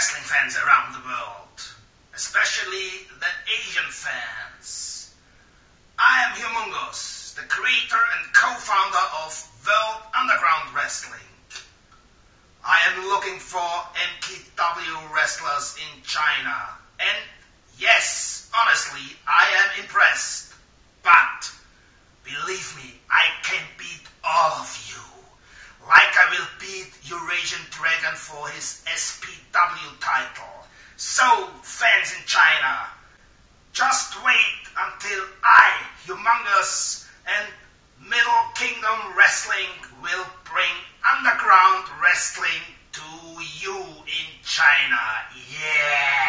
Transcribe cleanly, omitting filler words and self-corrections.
wrestling fans around the world, especially the Asian fans. I am HUMUNGUS, the creator and co-founder of World Underground Wrestling. I am looking for MKW wrestlers in China, and yes, honestly, I am impressed. But believe me, I can beat all of you. Like I will beat Eurasian Dragon for his SPW title. So, fans in China, just wait until I, Humungus, and Middle Kingdom Wrestling will bring underground wrestling to you in China. Yeah!